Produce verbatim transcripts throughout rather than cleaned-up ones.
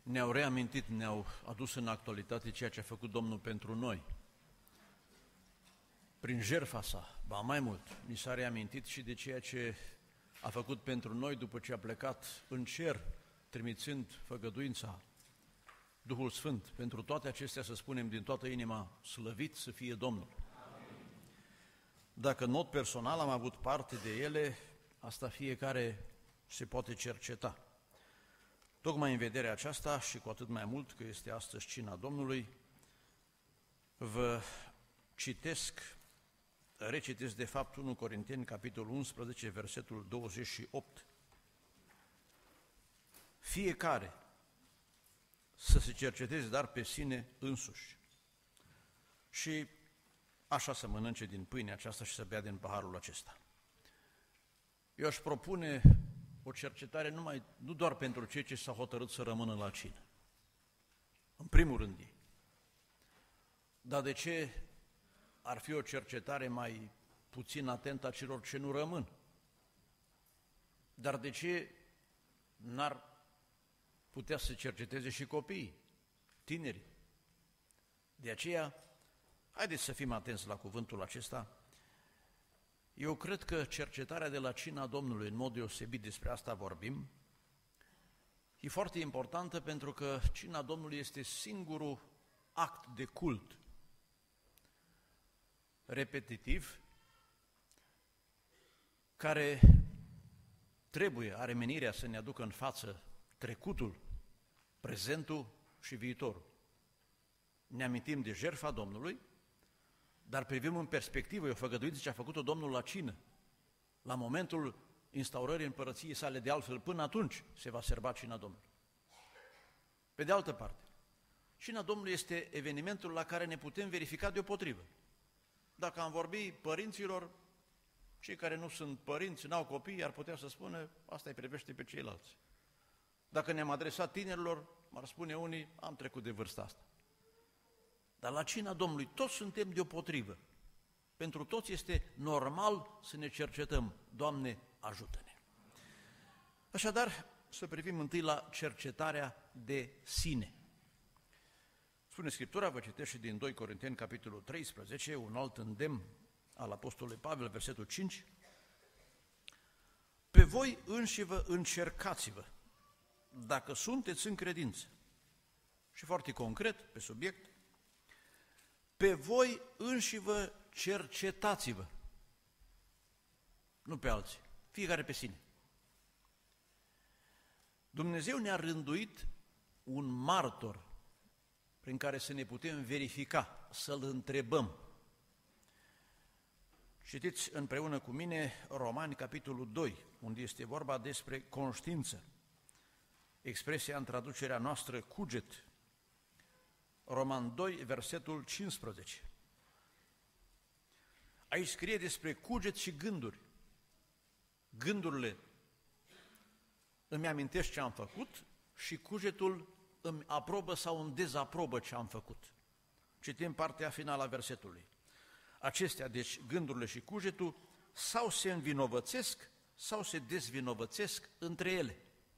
ne-au reamintit, ne-au adus în actualitate ceea ce a făcut Domnul pentru noi. Prin jertfa sa, ba mai mult, ni s-a reamintit și de ceea ce a făcut pentru noi după ce a plecat în cer, trimițând făgăduința, Duhul Sfânt. Pentru toate acestea să spunem din toată inima, slăvit să fie Domnul. Amin. Dacă în mod personal am avut parte de ele, asta fiecare se poate cerceta. Tocmai în vederea aceasta și cu atât mai mult că este astăzi cina Domnului, vă citesc, recitesc de fapt unu Corinteni, capitolul unsprezece, versetul douăzeci și opt. Fiecare să se cerceteze, dar pe sine însuși. Și așa să mănânce din pâinea aceasta și să bea din paharul acesta. Eu aș propune o cercetare numai, nu doar pentru cei ce s-au hotărât să rămână la cină. În primul rând ei. Dar de ce ar fi o cercetare mai puțin atentă a celor ce nu rămân? Dar de ce n-ar putea să cerceteze și copiii, tinerii? De aceea, haideți să fim atenți la cuvântul acesta. Eu cred că cercetarea de la cina Domnului, în mod deosebit despre asta vorbim, e foarte importantă pentru că cina Domnului este singurul act de cult repetitiv care trebuie, are menirea să ne aducă în față trecutul, prezentul și viitorul. Ne amintim de jertfa Domnului, dar privim în perspectivă, e o făgăduință ce a făcut-o Domnul la cină, la momentul instaurării împărăției sale, de altfel până atunci se va serba cina Domnului. Pe de altă parte, cina Domnului este evenimentul la care ne putem verifica deopotrivă. Dacă am vorbit părinților, cei care nu sunt părinți, n-au copii, ar putea să spună, asta îi privește pe ceilalți. Dacă ne-am adresat tinerilor, m-ar spune unii, am trecut de vârsta asta. Dar la cina Domnului toți suntem deopotrivă. Pentru toți este normal să ne cercetăm. Doamne, ajută-ne! Așadar, să privim întâi la cercetarea de sine. Spune Scriptura, vă citesc și din doi Corinteni, capitolul treisprezece, un alt îndemn al Apostolului Pavel, versetul cinci. Pe voi înșivă încercați-vă, dacă sunteți în credință. Și foarte concret, pe subiect, pe voi înșivă cercetați-vă, nu pe alții, fiecare pe sine. Dumnezeu ne-a rânduit un martor prin care să ne putem verifica, să-L întrebăm. Citiți împreună cu mine Romani, capitolul doi, unde este vorba despre conștiință. Expresia în traducerea noastră cuget. Roman doi, versetul cincisprezece. Aici scrie despre cuget și gânduri. Gândurile îmi amintesc ce am făcut și cugetul îmi aprobă sau îmi dezaprobă ce am făcut. Citim partea finală a versetului. Acestea, deci gândurile și cugetul, sau se învinovățesc sau se dezvinovățesc între ele.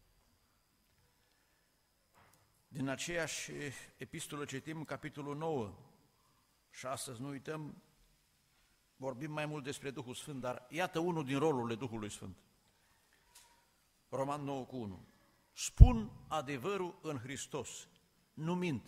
Din aceeași epistolă citim capitolul nouă și astăzi, nu uităm, vorbim mai mult despre Duhul Sfânt, dar iată unul din rolurile Duhului Sfânt. Roman nouă cu unu. Spun adevărul în Hristos, nu mint.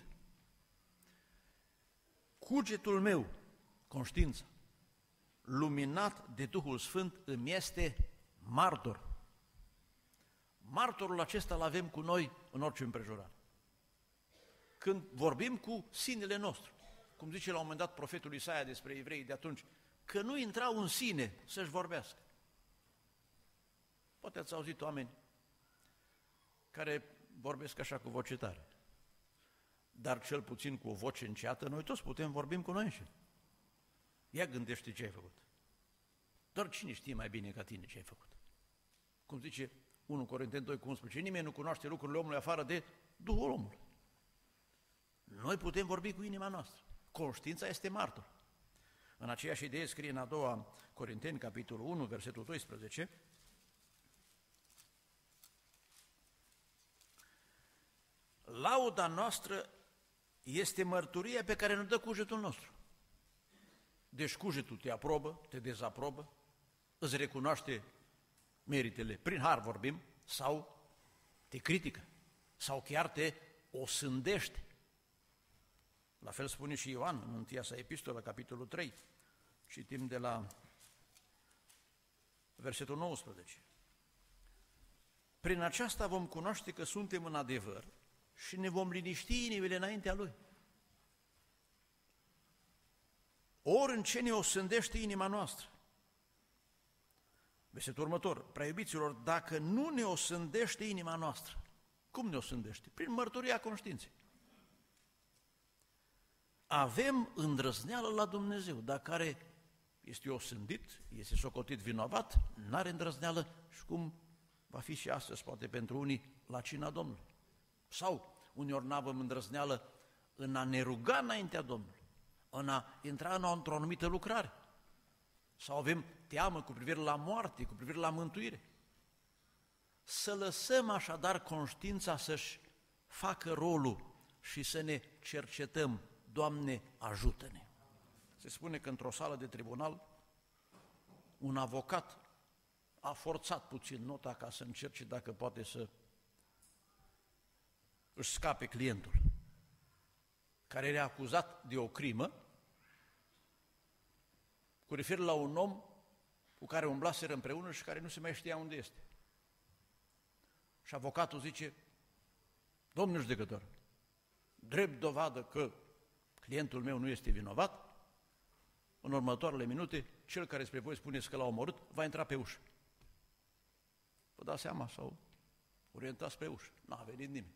Cugetul meu, conștiința, luminat de Duhul Sfânt, îmi este martor. Martorul acesta îl avem cu noi în orice împrejurare. Când vorbim cu sinele nostru, cum zice la un moment dat profetul Isaia despre evrei de atunci, că nu intrau în sine să-și vorbească. Poate ați auzit oameni care vorbesc așa cu voce tare, dar cel puțin cu o voce înceată, noi toți putem vorbim cu noi înșine. Ia gândește ce ai făcut. Doar cine știe mai bine ca tine ce ai făcut. Cum zice unu Corinteni doi cu unsprezece, nimeni nu cunoaște lucrurile omului afară de Duhul omului. Noi putem vorbi cu inima noastră. Conștiința este martor. În aceeași idee scrie în a doua Corinteni, capitolul unu, versetul doisprezece, lauda noastră este mărturia pe care ne dă cugetul nostru. Deci cugetul te aprobă, te dezaprobă, îți recunoaște meritele, prin har vorbim, sau te critică, sau chiar te osândește. La fel spune și Ioan în întâia sa epistolă, capitolul trei, citim de la versetul nouăsprezece. Prin aceasta vom cunoaște că suntem în adevăr și ne vom liniști inimile înaintea Lui. Ori în ce ne osândește inima noastră. Versetul următor, prea iubiților, dacă nu ne osândește inima noastră, cum ne osândește? Prin mărturia conștiinței. Avem îndrăzneală la Dumnezeu, dar care este osândit, este socotit vinovat, n-are îndrăzneală și cum va fi și astăzi, poate pentru unii, la cina Domnului. Sau uneori n-avem îndrăzneală în a ne ruga înaintea Domnului, în a intra într-o anumită lucrare. Sau avem teamă cu privire la moarte, cu privire la mântuire. Să lăsăm așadar conștiința să-și facă rolul și să ne cercetăm. Doamne, ajută-ne! Se spune că într-o sală de tribunal un avocat a forțat puțin nota ca să încerce dacă poate să își scape clientul, care era acuzat de o crimă cu referire la un om cu care umblaseră împreună și care nu se mai știa unde este. Și avocatul zice, domnul judecător, drept dovadă că clientul meu nu este vinovat, în următoarele minute, cel care spre voi spuneți că l-a omorât, va intra pe ușă. Vă dați seama, sau orientați spre ușă. N-a venit nimeni.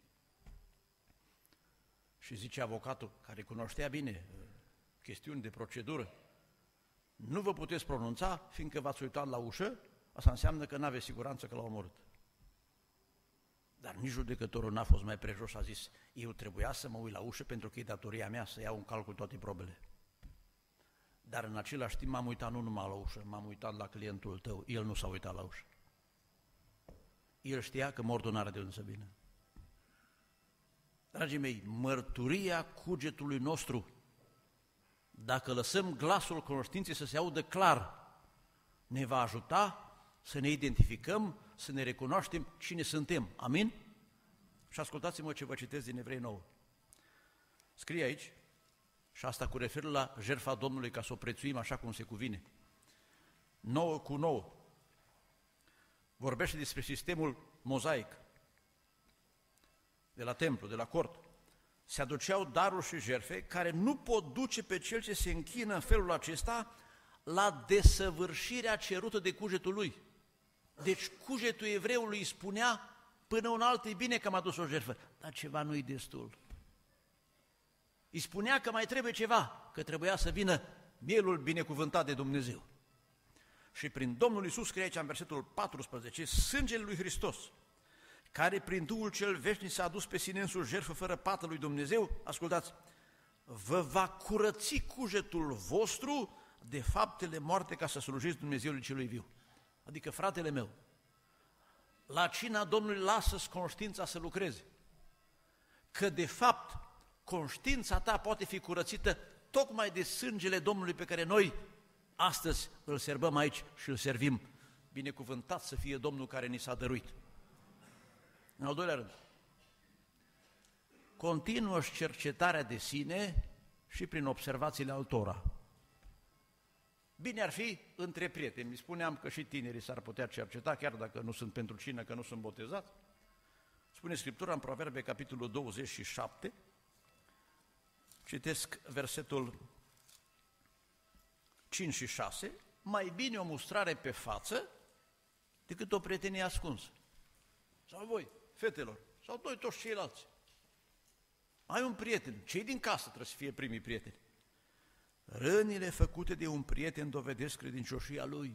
Și zice avocatul, care cunoștea bine chestiuni de procedură, nu vă puteți pronunța, fiindcă v-ați uitat la ușă, asta înseamnă că n-aveți siguranță că l-a omorât. Dar nici judecătorul n-a fost mai prejos și a zis, eu trebuia să mă uit la ușă pentru că e datoria mea să iau în calcul toate probele. Dar în același timp m-am uitat nu numai la ușă, m-am uitat la clientul tău, el nu s-a uitat la ușă. El știa că mortul n-are de unde să vină. Dragii mei, mărturia cugetului nostru, dacă lăsăm glasul conștiinței să se audă clar, ne va ajuta să ne identificăm, să ne recunoaștem cine suntem. Amin? Și ascultați-mă ce vă citesc din Evrei nouă. Scrie aici, și asta cu referire la jertfa Domnului, ca să o prețuim așa cum se cuvine. nouă cu nouă. Vorbește despre sistemul mozaic de la templu, de la cort. Se aduceau daruri și jertfe care nu pot duce pe cel ce se închină în felul acesta la desăvârșirea cerută de cugetul lui. Deci cugetul evreului îi spunea până un alt e bine că m-a dus o jertfă, dar ceva nu-i destul. Îi spunea că mai trebuie ceva, că trebuia să vină mielul binecuvântat de Dumnezeu. Și prin Domnul Iisus, scrie aici în versetul paisprezece, sângele lui Hristos, care prin Duhul cel veșnic s-a adus pe sine însuși jertfă fără pată lui Dumnezeu, ascultați, vă va curăți cugetul vostru de faptele moarte ca să slujiți Dumnezeului celui viu. Adică, fratele meu, la cina Domnului lasă-ți conștiința să lucreze, că de fapt conștiința ta poate fi curățită tocmai de sângele Domnului pe care noi astăzi îl serbăm aici și îl servim. Binecuvântat să fie Domnul care ni s-a dăruit. În al doilea rând, continuă-și cercetarea de sine și prin observațiile altora. Bine ar fi între prieteni. Mi spuneam că și tinerii s-ar putea cerceta, chiar dacă nu sunt pentru cină, că nu sunt botezați. Spune Scriptura în Proverbe, capitolul douăzeci și șapte, citesc versetul cinci și șase, mai bine o mustrare pe față decât o prietenie ascunsă. Sau voi, fetelor, sau noi toți ceilalți. Ai un prieten, cei din casă trebuie să fie primii prieteni. Rănile făcute de un prieten dovedesc credincioșia lui.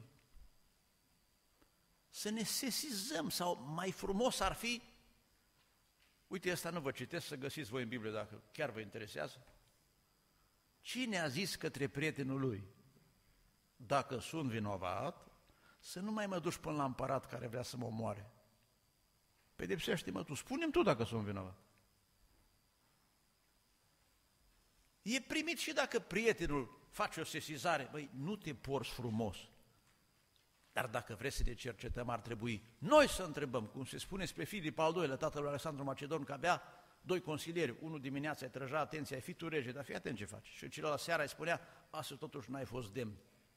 Să ne sesizăm, sau mai frumos ar fi, uite, asta nu vă citesc, să găsiți voi în Biblie dacă chiar vă interesează. Cine a zis către prietenul lui, dacă sunt vinovat, să nu mai mă duci până la împărat care vrea să mă omoare. Pedepsește-mă tu, spune-mi tu dacă sunt vinovat. E primit și dacă prietenul face o sesizare, băi, nu te porți frumos. Dar dacă vreți să ne cercetăm, ar trebui noi să întrebăm, cum se spune spre Filip al doilea, tatălui Alexandru Macedon, că avea doi consilieri, unul dimineața îi trăgea atenția, ai fi tu rege, dar fii atent ce faci. Și celălalt seara îi spunea, astăzi totuși n-ai fost demn.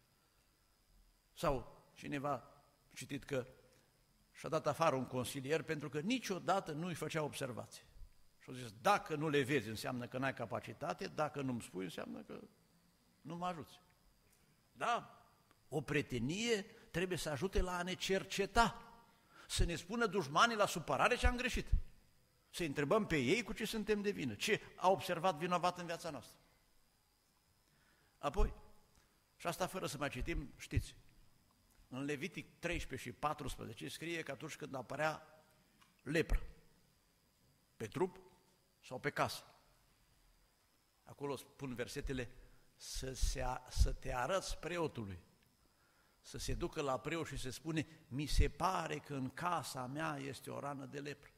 Sau cineva a citit că și-a dat afară un consilier pentru că niciodată nu îi făcea observații. Și-a zis, dacă nu le vezi înseamnă că n-ai capacitate, dacă nu-mi spui înseamnă că nu mă ajuți. Da, o prietenie trebuie să ajute la a ne cerceta, să ne spună dușmanii la supărare ce am greșit, să întrebăm pe ei cu ce suntem de vină, ce a observat vinovat în viața noastră. Apoi, și asta fără să mai citim, știți, în Levitic treisprezece și paisprezece scrie că atunci când apărea lepră, pe trup sau pe casă, acolo spun versetele, să, se, să te arăți preotului, să se ducă la preot și se spune, mi se pare că în casa mea este o rană de lepră.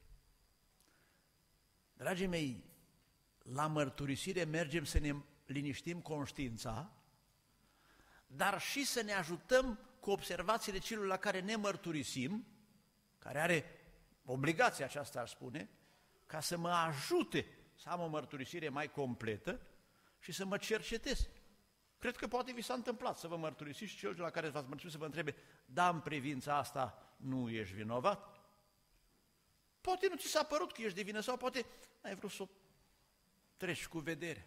Dragii mei, la mărturisire mergem să ne liniștim conștiința, dar și să ne ajutăm cu observațiile celor la care ne mărturisim, care are obligația aceasta, aș spune, ca să mă ajute să am o mărturisire mai completă și să mă cercetez. Cred că poate vi s-a întâmplat să vă mărturisiți și celor la care v-ați mărturisit să vă întrebe, da, în privința asta nu ești vinovat? Poate nu ți s-a părut că ești de vină sau poate ai vrut să o treci cu vedere.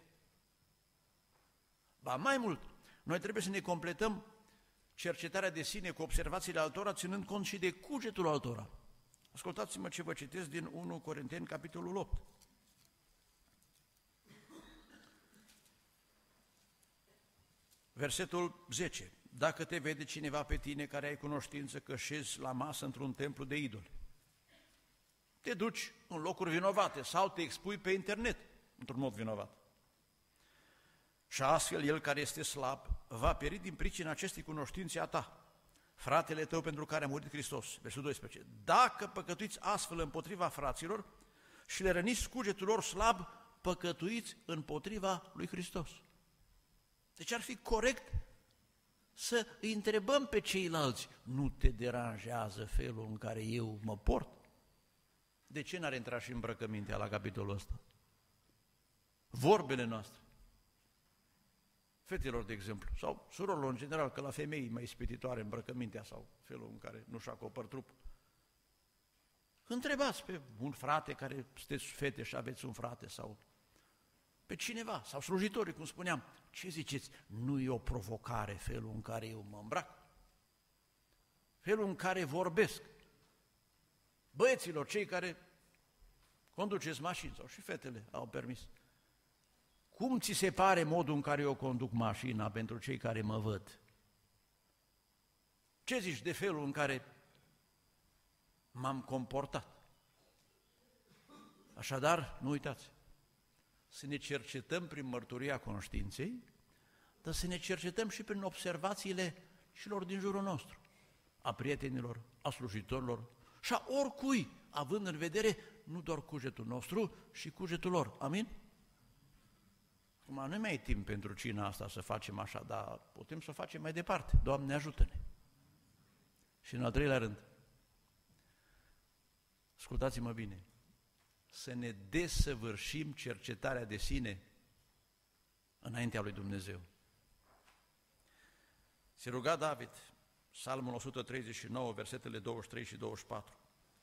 Ba mai mult, noi trebuie să ne completăm cercetarea de sine cu observațiile altora, ținând cont și de cugetul altora. Ascultați-mă ce vă citesc din unu Corinteni, capitolul opt. Versetul zece. Dacă te vede cineva pe tine care ai cunoștință că șezi la masă într-un templu de idoli, te duci în locuri vinovate sau te expui pe internet într-un mod vinovat. Și astfel el care este slab va pieri din pricina acestei cunoștințe a ta, fratele tău pentru care a murit Hristos. Versetul doisprezece. Dacă păcătuiți astfel împotriva fraților și le răniți cugetul lor slab, păcătuiți împotriva lui Hristos. Deci ar fi corect să îi întrebăm pe ceilalți, nu te deranjează felul în care eu mă port? De ce n-ar intra și îmbrăcămintea la capitolul ăsta? Vorbele noastre. Fetelor, de exemplu, sau surorilor în general, că la femei mai ispititoare îmbrăcămintea sau felul în care nu-și acopăr trupul. Întrebați pe un frate care sunteți fete și aveți un frate sau pe cineva, sau slujitorii, cum spuneam, ce ziceți? Nu e o provocare felul în care eu mă îmbrac? Felul în care vorbesc? Băieților, cei care conduceți mașini, sau și fetele au permis. Cum ți se pare modul în care eu conduc mașina pentru cei care mă văd? Ce zici de felul în care m-am comportat? Așadar, nu uitați, să ne cercetăm prin mărturia conștiinței, dar să ne cercetăm și prin observațiile celor din jurul nostru, a prietenilor, a slujitorilor și a oricui, având în vedere nu doar cugetul nostru, și cugetul lor. Amin? Acum nu mai e timp pentru cina asta să facem așa, dar putem să o facem mai departe. Doamne, ajută-ne! Și în al treilea rând, ascultați-mă bine, să ne desăvârșim cercetarea de sine înaintea lui Dumnezeu. Se ruga David, Psalmul o sută treizeci și nouă, versetele douăzeci și trei și douăzeci și patru.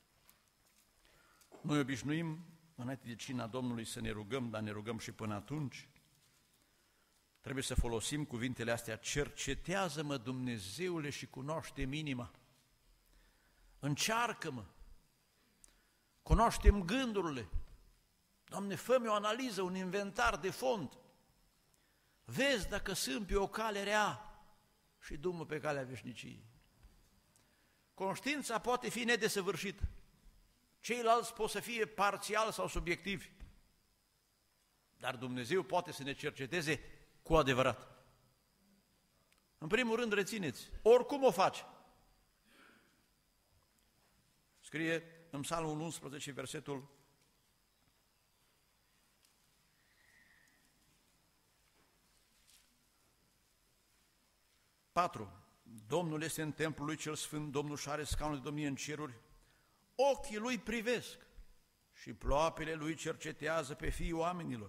Noi obișnuim înainte de cina Domnului să ne rugăm, dar ne rugăm și până atunci. Trebuie să folosim cuvintele astea, cercetează-mă, Dumnezeule, și cunoaște-mi inima. Încearcă-mă, cunoaște-mi gândurile. Doamne, fă-mi o analiză, un inventar de fond. Vezi dacă sunt pe o cale rea și du-mă pe calea veșniciei. Conștiința poate fi nedesăvârșită. Ceilalți pot să fie parțial sau subiectivi. Dar Dumnezeu poate să ne cerceteze cu adevărat. În primul rând, rețineți, oricum o faci. Scrie în Psalmul unsprezece, versetul patru. Domnul este în templul lui cel sfânt, Domnul și are scaunul de domnie în ceruri, ochii lui privesc și ploapele lui cercetează pe fiii oamenilor.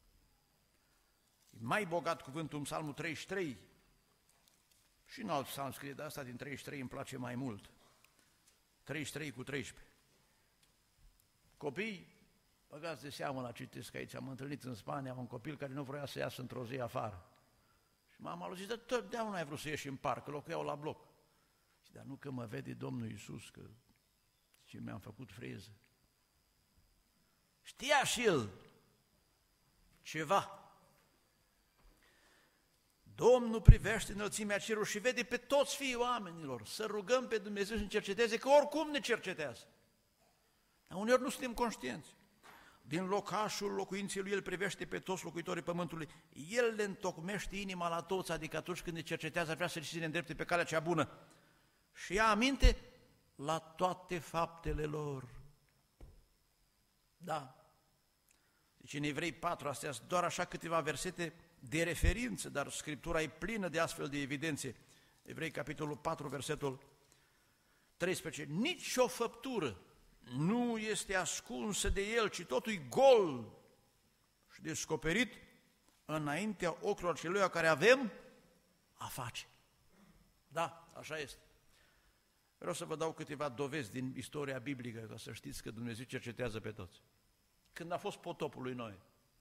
E mai bogat cuvântul în Psalmul treizeci și trei, și în alt psalm scrie de asta, din treizeci și trei îmi place mai mult, treizeci și trei cu treisprezece. Copii, băgați de seamă la citesc aici, am întâlnit în Spania un copil care nu vrea să iasă într-o zi afară. Și mama lui zice, dar totdeauna ai vrut să ieși în parc, că locuiau la bloc. Și dar nu că mă vede Domnul Iisus, că ce mi-am făcut freză. Știa și el ceva. Domnul privește înălțimea cerului și vede pe toți fiii oamenilor. Să rugăm pe Dumnezeu să ne cerceteze, că oricum ne cercetează. Dar uneori nu suntem conștienți. Din locașul locuinței lui, El privește pe toți locuitorii pământului. El le întocmește inima la toți, adică atunci când ne cercetează, vrea să ne îndrepte pe calea cea bună. Și ia aminte la toate faptele lor. Da. Deci în Evrei patru, astea sunt doar așa câteva versete de referință, dar Scriptura e plină de astfel de evidențe. Evrei, capitolul patru, versetul treisprezece. Nici o făptură nu este ascunsă de El, ci totul e gol și descoperit înaintea ochilor celuia care avem a face. Da, așa este. Vreau să vă dau câteva dovezi din istoria biblică, ca să știți că Dumnezeu cercetează pe toți. Când a fost potopul lui Noe,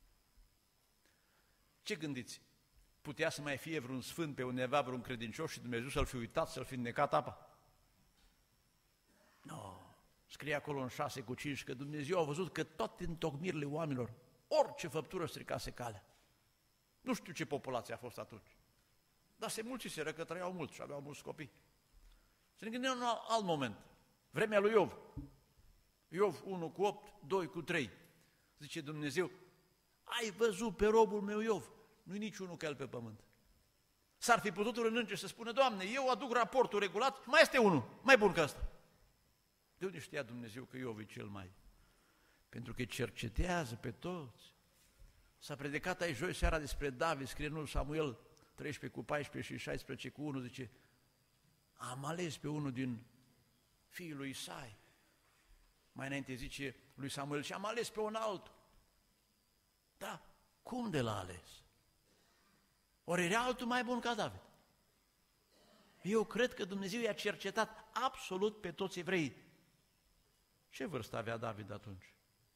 ce gândiți? Putea să mai fie vreun sfânt pe undeva, vreun credincios și Dumnezeu să-l fi uitat, să-l fi înnecat apa? Nu. No. Scrie acolo în șase cu cinci că Dumnezeu a văzut că toate întocmirile oamenilor, orice făptură stricase calea. Nu știu ce populație a fost atunci, dar se mulțiseră că trăiau mult și aveau mulți copii. Să ne gândim în alt moment, vremea lui Iov. Iov unu cu opt, doi cu trei. Zice Dumnezeu, ai văzut pe robul meu Iov, nu-i niciunul ca el pe pământ. S-ar fi putut în înger să spună, Doamne, eu aduc raportul regulat, mai este unul, mai bun ca ăsta. De unde știa Dumnezeu că Iov e cel mai? Pentru că cercetează pe toți. S-a predicat aici joi seara despre David, scrie în Samuel treisprezece cu paisprezece și șaisprezece cu unu, zice, am ales pe unul din fiii lui Isai. Mai înainte zice lui Samuel, și am ales pe un altul. Da, cum de l-a ales? Ori era altul mai bun ca David? Eu cred că Dumnezeu i-a cercetat absolut pe toți evreii. Ce vârstă avea David atunci?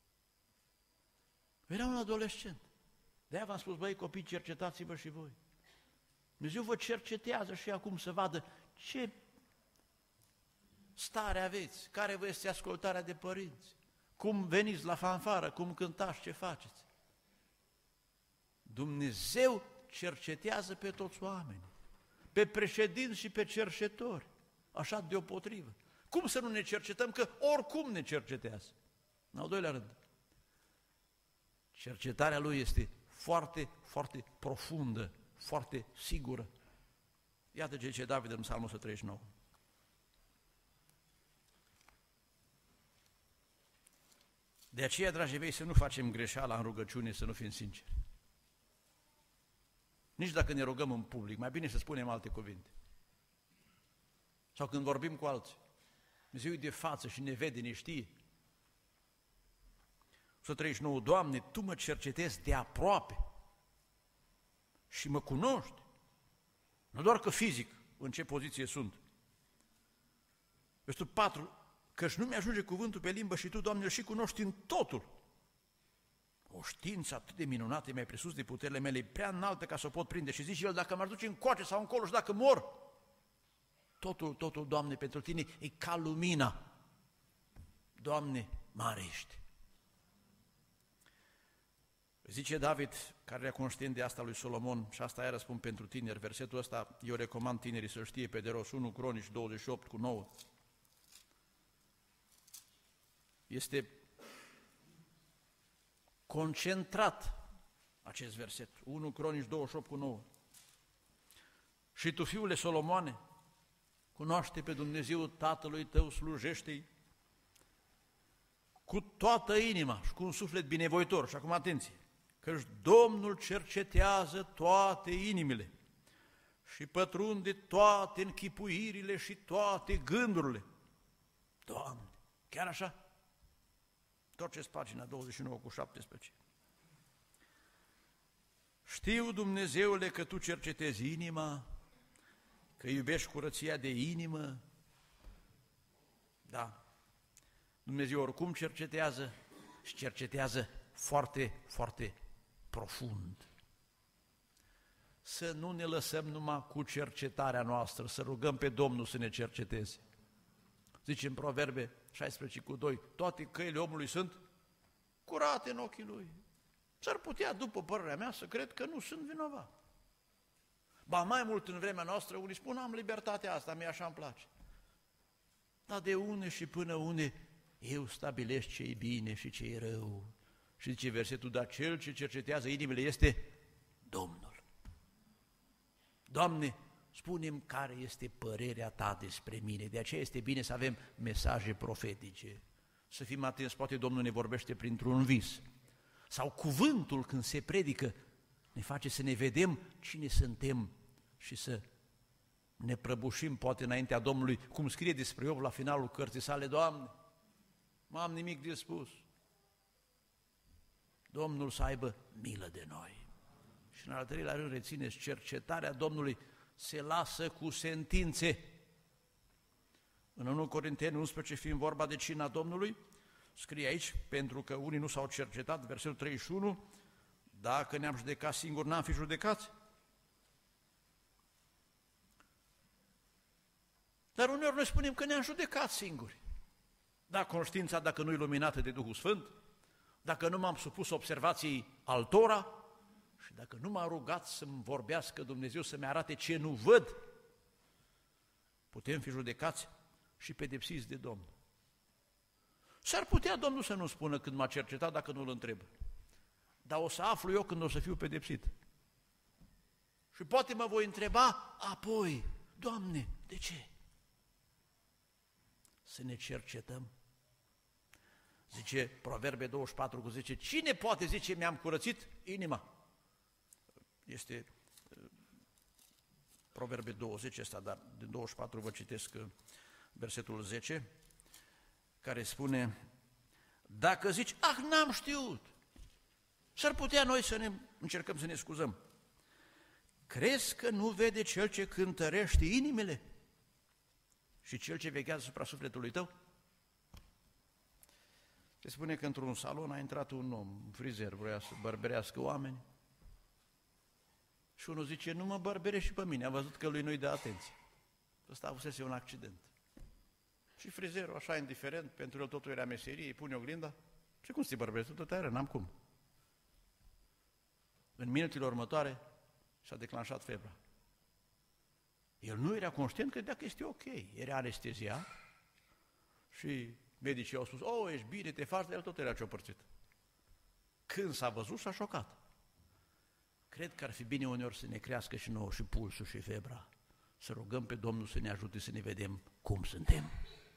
Era un adolescent. De-aia v-am spus, băi copii, cercetați-vă și voi. Dumnezeu vă cercetează și acum să vadă ce stare aveți, care vă este ascultarea de părinți, cum veniți la fanfară, cum cântați, ce faceți. Dumnezeu cercetează pe toți oamenii, pe președinți și pe cerșetori, așa deopotrivă. Cum să nu ne cercetăm, că oricum ne cercetează? În al doilea rând, cercetarea Lui este foarte, foarte profundă, foarte sigură. Iată ce zice David în Psalmul o sută treizeci și nouă. De aceea, dragii mei, să nu facem greșeala în rugăciune, să nu fim sinceri. Nici dacă ne rugăm în public, mai bine să spunem alte cuvinte. Sau când vorbim cu alții. Dumnezeu e de față și ne vede, ne știe. o sută treizeci și nouă. Doamne, Tu mă cercetezi de aproape și mă cunoști. Nu doar că fizic, în ce poziție sunt. Versetul patru. Căci nu mi-ajunge cuvântul pe limbă și Tu, Doamne, îl și cunoști în totul. O știință atât de minunată, mai presus de puterile mele, e prea înaltă ca să o pot prinde. Și zice El, dacă m-ar duce încoace sau încolo și dacă mor, totul, totul, Doamne, pentru Tine e ca lumina. Doamne, mărește. Zice David, care era conștient de asta lui Solomon, și asta aia răspund pentru tineri, versetul ăsta eu recomand tinerii să știe pe de rost, unu Cronici douăzeci și opt cu nouă. Este concentrat acest verset, unu Cronici douăzeci și opt cu nouă. Și tu, fiule Solomoane, cunoaște pe Dumnezeu Tatălui tău, slujește-i cu toată inima și cu un suflet binevoitor. Și acum atenție, căci Domnul cercetează toate inimile și pătrunde toate închipuirile și toate gândurile. Doamne, chiar așa? Torceți pagina douăzeci și nouă cu șaptesprezece. Știu, Dumnezeule, că Tu cercetezi inima, că iubești curăția de inimă. Da, Dumnezeu oricum cercetează și cercetează foarte, foarte profund. Să nu ne lăsăm numai cu cercetarea noastră, să rugăm pe Domnul să ne cerceteze. Zice în Proverbe șaisprezece cu doi, toate căile omului sunt curate în ochii lui. S-ar putea, după părerea mea, să cred că nu sunt vinovat. Ba mai mult în vremea noastră, unii spun, am libertatea asta, mie așa îmi place. Dar de une și până une eu stabilesc ce-i bine și ce-i rău. Și zice versetul, dar cel ce cercetează inimile este Domnul. Doamne, spune-mi care este părerea Ta despre mine, de aceea este bine să avem mesaje profetice, să fim atenți, poate Domnul ne vorbește printr-un vis, sau cuvântul când se predică ne face să ne vedem cine suntem și să ne prăbușim poate înaintea Domnului, cum scrie despre Iov la finalul cărții sale, Doamne, n-am nimic de spus, Domnul să aibă milă de noi. Și în al treilea rând rețineți, cercetarea Domnului se lasă cu sentințe. În întâi Corinteni unsprezece, fiind vorba de cina Domnului, scrie aici, pentru că unii nu s-au cercetat, versetul treizeci și unu, dacă ne-am judecat singuri, n-am fi judecați. Dar uneori noi spunem că ne-am judecat singuri. Da, conștiința, dacă nu e luminată de Duhul Sfânt, dacă nu m-am supus observației altora și dacă nu m-am rugat să-mi vorbească Dumnezeu, să-mi arate ce nu văd, putem fi judecați și pedepsiți de Domnul. S-ar putea Domnul să nu spună când m-a cercetat dacă nu-L întreb, dar o să aflu eu când o să fiu pedepsit. Și poate mă voi întreba apoi, Doamne, de ce? Să ne cercetăm. Zice Proverbe douăzeci și patru, zice, cine poate zice mi-am curățit inima? Este Proverbe douăzeci ăsta, dar din douăzeci și patru vă citesc versetul zece, care spune, dacă zici, ah, n-am știut, s-ar putea noi să ne încercăm să ne scuzăm. Crezi că nu vede cel ce cântărește inimile și cel ce veghează asupra sufletului tău? Se spune că într-un salon a intrat un om, un frizer, vrea să bărberească oameni și unul zice, nu mă bărbere și pe mine, a văzut că lui nu-i dă atenție. Ăsta a avusese un accident. Și frizerul, așa indiferent, pentru el totul era meserie, îi pune oglinda și cum să te bărberezi? Tu tot n-am cum. În minutele următoare și-a declanșat febra. El nu era conștient că dacă este ok, era anesteziat și medicii au spus, oh, ești bine, te faci, dar el tot era ciopărțit. Când s-a văzut, s-a șocat. Cred că ar fi bine uneori să ne crească și nouă și pulsul și febra, să rugăm pe Domnul să ne ajute să ne vedem cum suntem.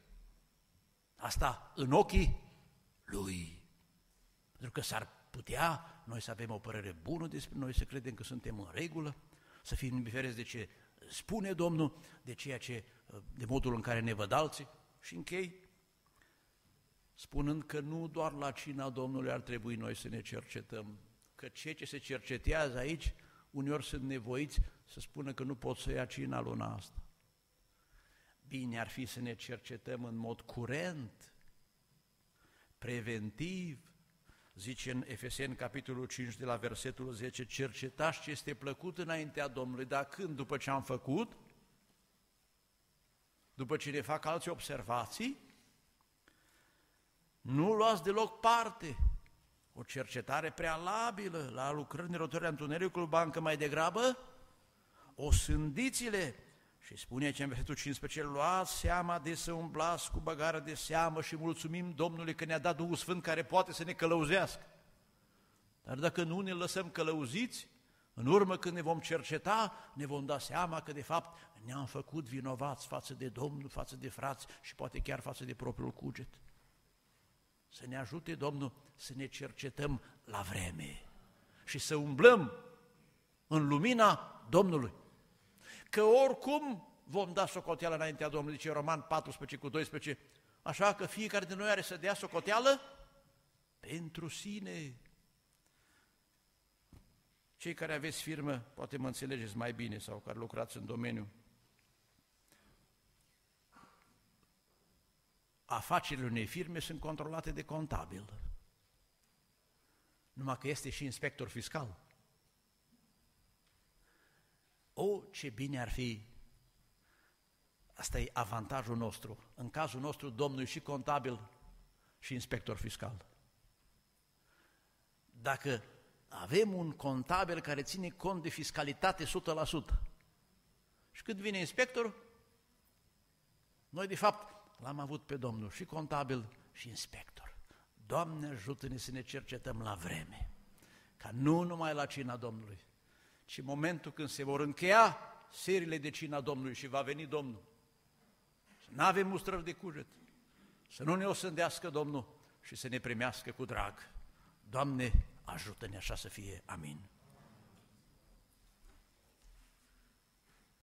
Asta în ochii Lui. Pentru că s-ar putea noi să avem o părere bună despre noi, să credem că suntem în regulă, să fim indiferenți de ce spune Domnul, de ceea ce, de modul în care ne văd alții. Și închei spunând că nu doar la cina Domnului ar trebui noi să ne cercetăm, că cei ce se cercetează aici uneori sunt nevoiți să spună că nu pot să ia cina luna asta. Bine ar fi să ne cercetăm în mod curent, preventiv. Zice în Efeseni, capitolul cinci, de la versetul zece, cercetați ce este plăcut înaintea Domnului, dar când? După ce am făcut? După ce ne fac alții observații? Nu luați deloc parte. O cercetare prealabilă la lucrări nerotări a întunericului, bancă mai degrabă, o sândiți-le. Și spune aici în versetul cincisprezece, luați seama de să umblați cu băgare de seamă și mulțumim Domnului că ne-a dat Duhul Sfânt care poate să ne călăuzească. Dar dacă nu ne lăsăm călăuziți, în urmă când ne vom cerceta, ne vom da seama că de fapt ne-am făcut vinovați față de Domnul, față de frați și poate chiar față de propriul cuget. Să ne ajute Domnul să ne cercetăm la vreme și să umblăm în lumina Domnului. că oricum vom da socoteală înaintea Domnului, zice Roman paisprezece cu doisprezece, așa că fiecare din noi are să dea socoteală pentru sine. Cei care aveți firmă, poate mă înțelegeți mai bine, sau care lucrați în domeniu, afacerile unei firme sunt controlate de contabil, numai că este și inspector fiscal. O, ce bine ar fi, asta e avantajul nostru, în cazul nostru Domnul e și contabil și inspector fiscal. Dacă avem un contabil care ține cont de fiscalitate o sută la sută și când vine inspectorul, noi de fapt l-am avut pe Domnul și contabil și inspector. Doamne, ajută-ne să ne cercetăm la vreme, ca nu numai la cina Domnului, ci în momentul când se vor încheia seriile de cina Domnului și va veni Domnul, să nu avem mustrări de cuget, să nu ne osândească Domnul și să ne primească cu drag. Doamne, ajută-ne așa să fie. Amin.